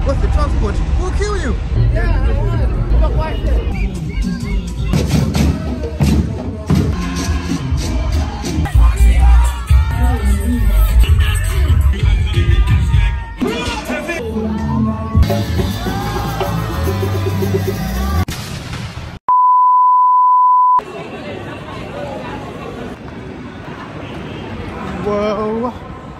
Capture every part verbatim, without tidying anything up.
What's the transport? We'll kill you. Yeah, I want. Look, watch it. Whoa.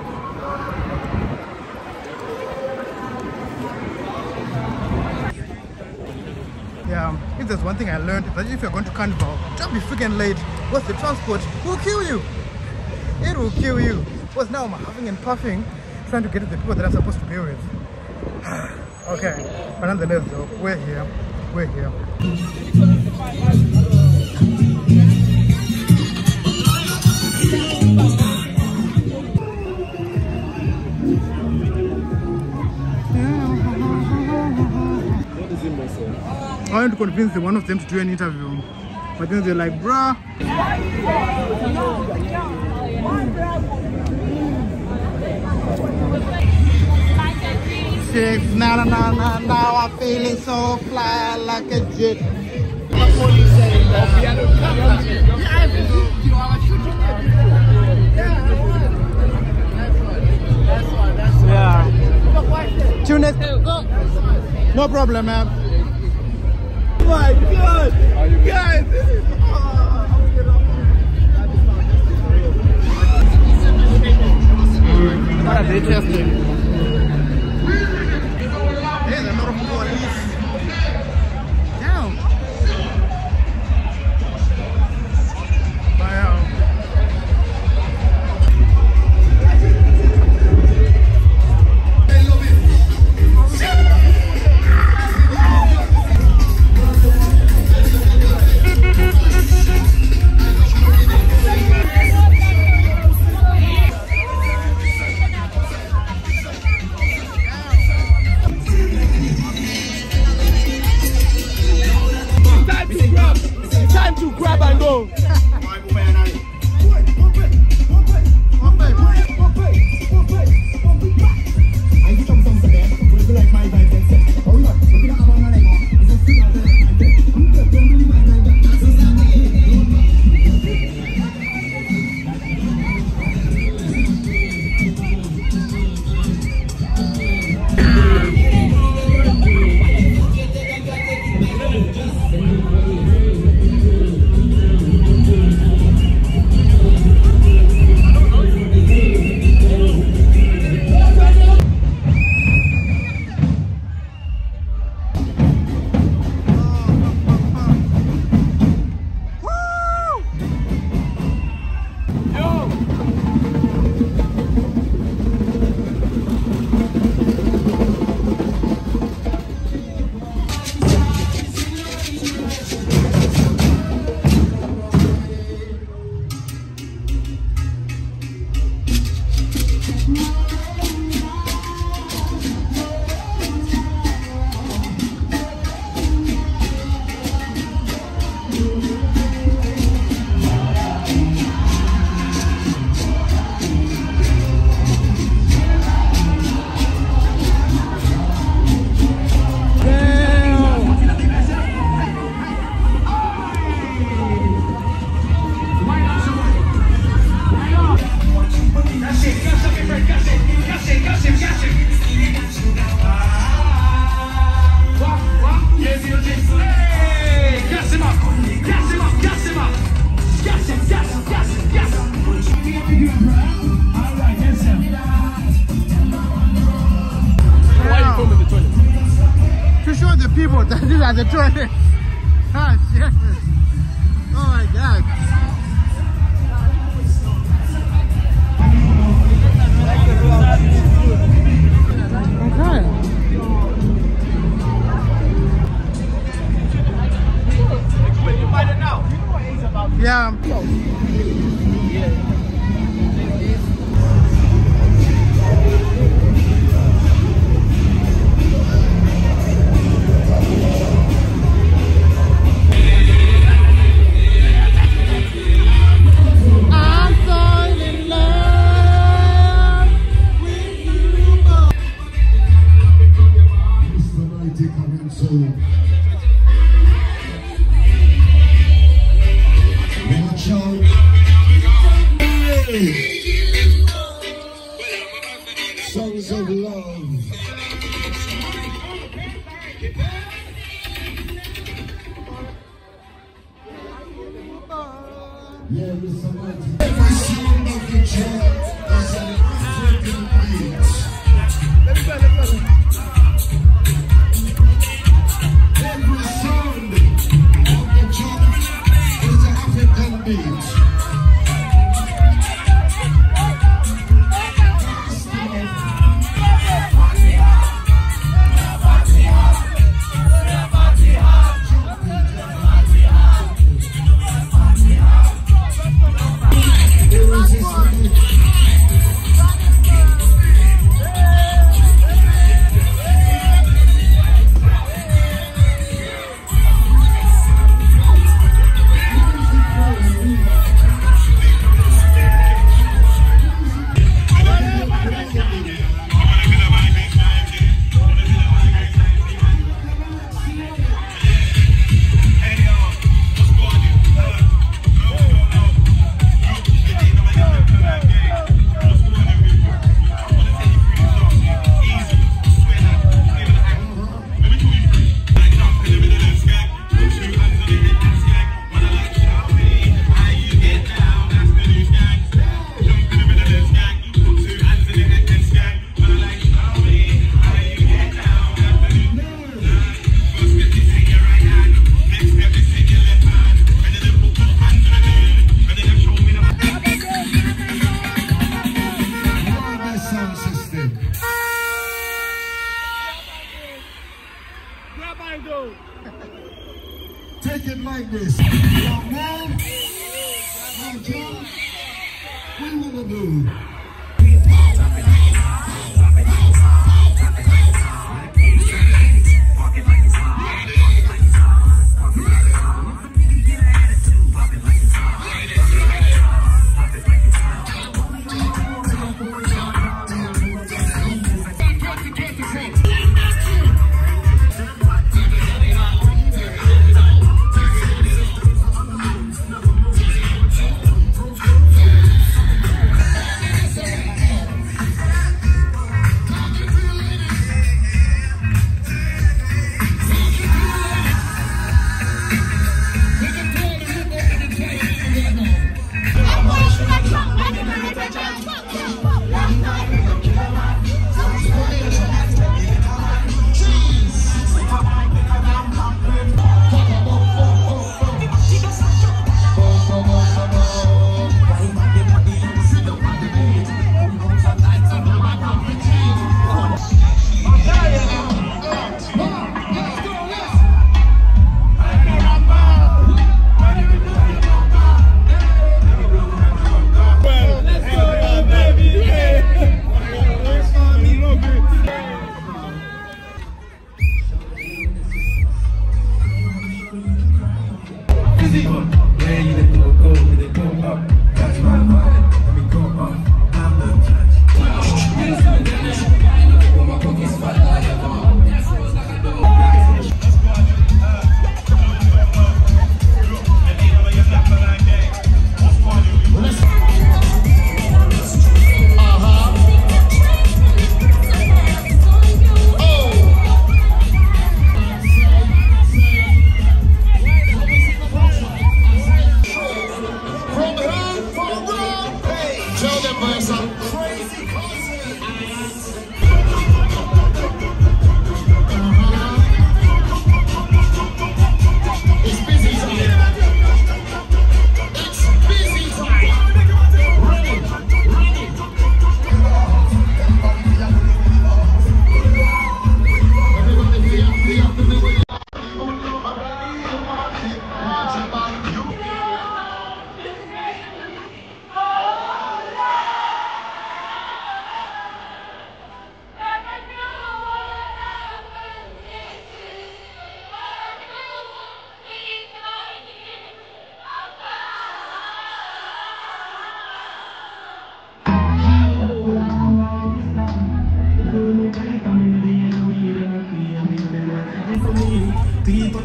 Yeah, if there's one thing I learned, is that if you're going to Carnival, don't be freaking late. What's the transport? Will kill you. It will kill you. Because now I'm huffing and puffing, trying to get to the people that I'm supposed to be with. Okay, but nonetheless though, we're here. We're here. I want to convince one of them to do an interview, but then they're like, bruh. Six, now, now, now, now, now, I'm feeling so fly like a jet. Yeah. Tune it. No problem, man. Oh my God! Guys, this is what are they testing? There's a lot of police. Damn. Wow. People that these are the toilets. Oh shit. Oh my God. Okay. Yeah. attitude. Watch out. Hey. Songs of love. Yeah, Mister Martin. Every sound of the drum is an African beat. Every sound of the drum is an African beat. Take it like this. Young man, young John, what do you want to do?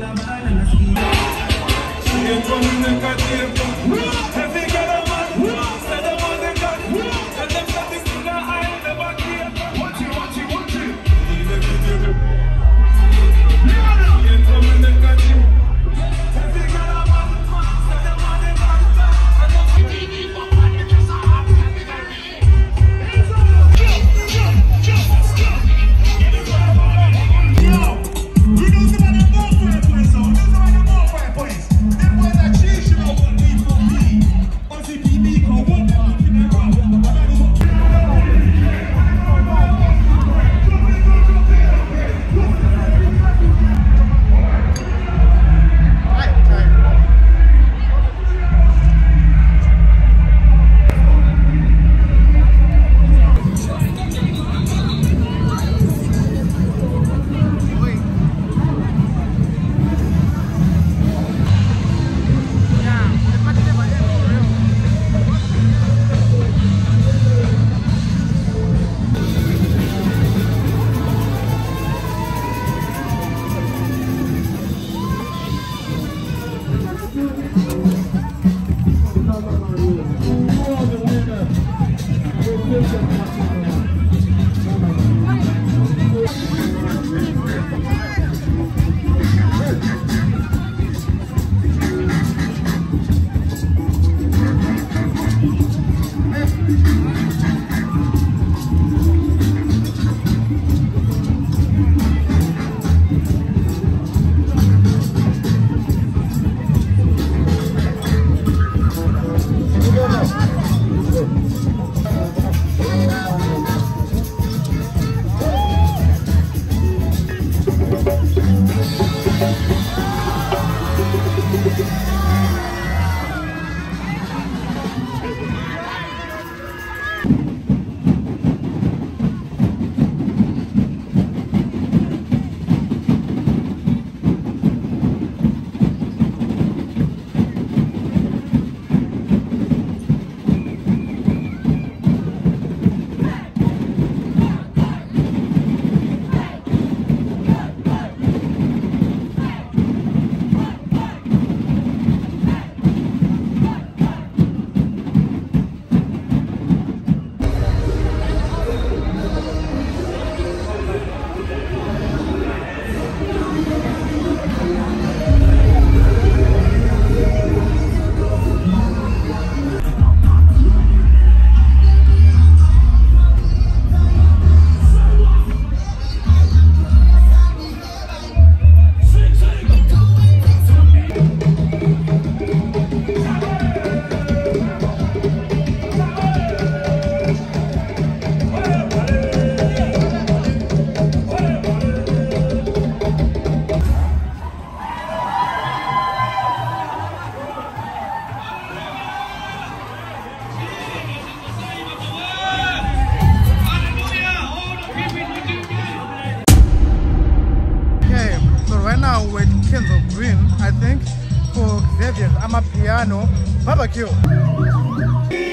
Green, I think, for Xavier's Amapiano barbecue.